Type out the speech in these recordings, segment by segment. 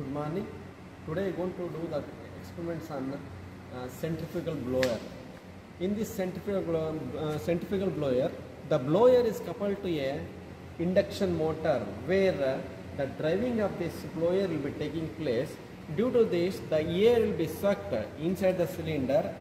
Good morning. Today I am going to do the experiments on centrifugal blower. In this centrifugal blower, the blower is coupled to a induction motor where the driving of this blower will be taking place. Due to this, the air will be sucked inside the cylinder.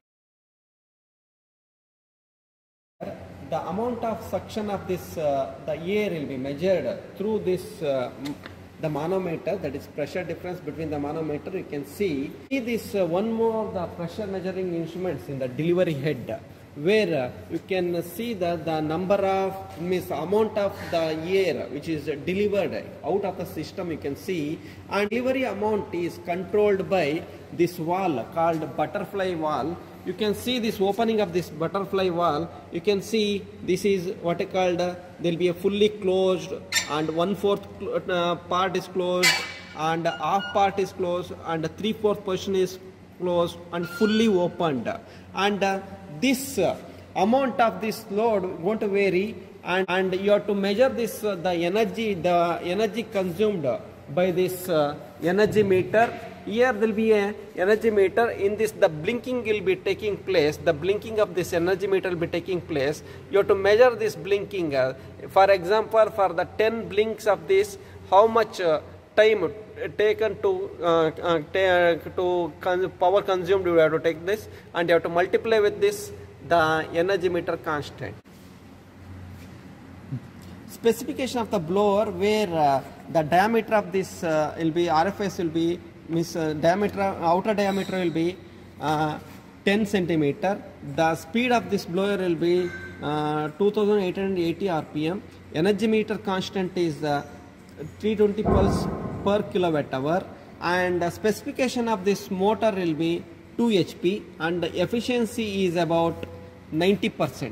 The amount of suction of this the air will be measured through this the manometer, that is pressure difference between the manometer. You can see this one more of the pressure measuring instruments in the delivery head, where you can see that the number of amount of the air which is delivered out of the system, you can see, and delivery amount is controlled by this valve called butterfly valve. You can see this opening of this butterfly valve. You can see this is what I called there will be a fully closed, and 1/4 part is closed, and half part is closed, and 3/4 portion is closed and fully opened. And this amount of this load going to vary, and you have to measure this the energy consumed by this energy meter. Here there will be a energy meter. In this, the blinking will be taking place. The blinking of this energy meter will be taking place. You have to measure this blinking. For example, for the 10 blinks of this, how much time taken to power consumed, you have to take this, and you have to multiply with this the energy meter constant. Specification of the blower, where the diameter of this will be RFS will be outer diameter will be 10 centimeter. The speed of this blower will be 2880 RPM. Energy meter constant is 320 pulse per kilowatt hour, and the specification of this motor will be 2 HP, and the efficiency is about 90%.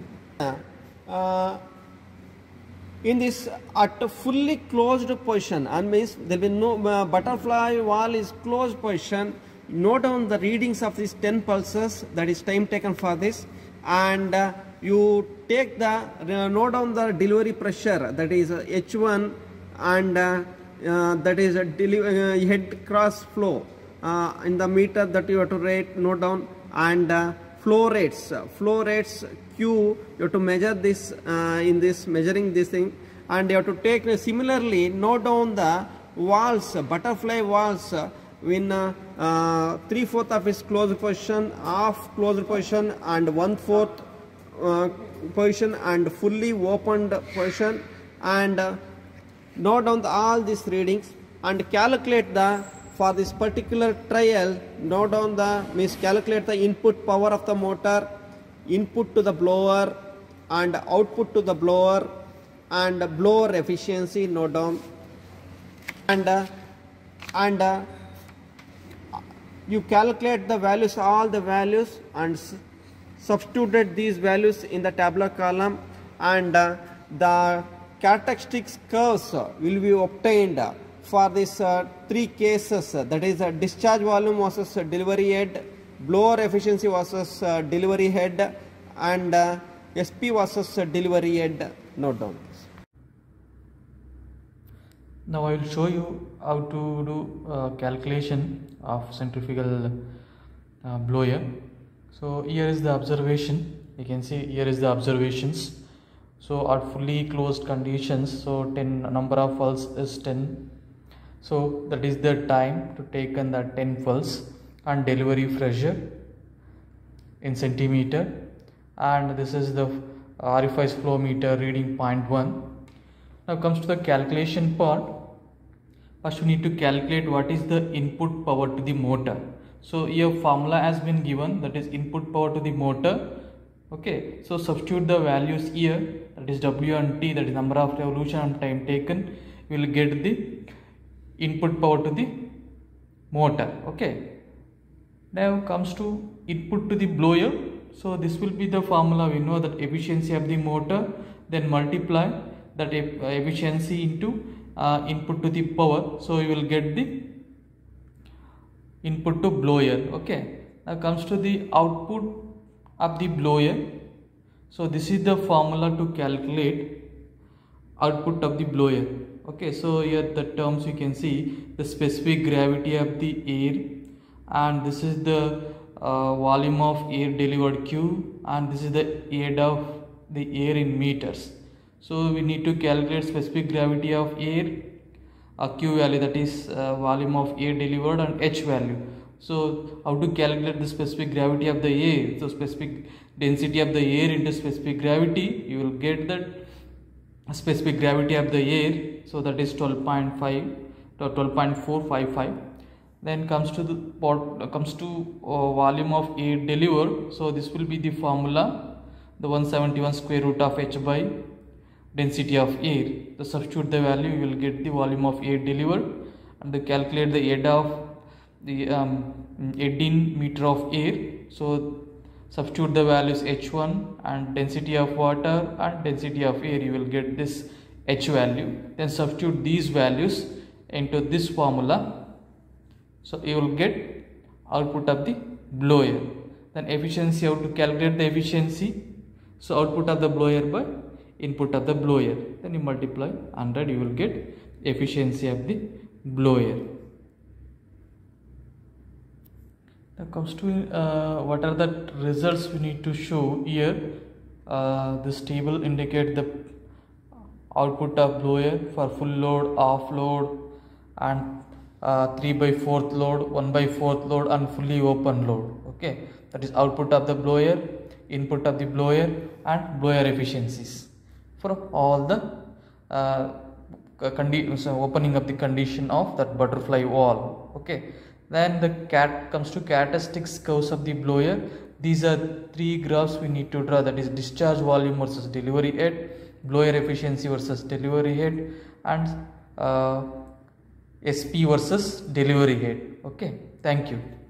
In this at a fully closed position, and means there will be no butterfly valve is closed position. Note down the readings of these 10 pulses, that is time taken for this, and you take the note down the delivery pressure, that is H1, and that is head cross flow in the meter that you have to note down, and flow rates Q, you have to measure this in this measuring this thing, and you have to take similarly note down the valves, butterfly valves, in 3/4 of its closed position, half closed position, and 1/4 position, and fully opened position, and note down all these readings and calculate the, for this particular trial, note down the calculate the input power of the motor, input to the blower, and output to the blower, and blower efficiency, note down, and you calculate the values, all the values, and substituted these values in the tabular column, and the characteristics curves will be obtained for this 3 cases, that is discharge volume versus delivery head, blower efficiency versus delivery head, and SP versus delivery head. Note down this. Now I will show you how to do calculation of centrifugal blower. So here is the observation. You can see here is the observations. So at fully closed conditions, so number of pulse is 10. So that is the time to take in the 10 pulse, and delivery pressure in centimeter, and this is the RFS flow meter reading 0.1. Now comes to the calculation part. First we need to calculate what is the input power to the motor. So here formula has been given, that is input power to the motor. Okay, so substitute the values here, that is W and T, that is number of revolution and time taken. We will get the input power to the motor. Okay, now comes to input to the blower. So this will be the formula. We know that efficiency of the motor, then multiply that efficiency into input to the power, so you will get the input to blower. Okay, now comes to the output of the blower. So this is the formula to calculate output of the blower. Okay, so here the terms you can see the specific gravity of the air, and this is the volume of air delivered Q, and this is the area of the air in meters. So we need to calculate specific gravity of air, Q value, that is volume of air delivered, and H value. So how to calculate the specific gravity of the air? So specific density of the air into specific gravity, you will get that specific gravity of the air, so that is 12.5 to 12.455. Then comes to the volume of air delivered. So this will be the formula, the 171 square root of H by density of air. So substitute the value, you will get the volume of air delivered, and to calculate the area of the 18 meter of air. So substitute the values H1 and density of water and density of air, you will get this H value. Then substitute these values into this formula, so you will get output of the blower. Then efficiency, how to calculate the efficiency? So output of the blower by input of the blower, then you multiply 100, you will get efficiency of the blower. Now comes to what are the results we need to show here. This table indicate the output of blower for full load, off load, and 3/4 load, 1/4 load, and fully open load. Okay, that is output of the blower, input of the blower, and blower efficiencies from all the opening of the condition of that butterfly valve. Okay, then the comes to characteristics curves of the blower. These are three graphs we need to draw, that is discharge volume versus delivery head, blower efficiency versus delivery head, and SP versus delivery head. Okay, thank you.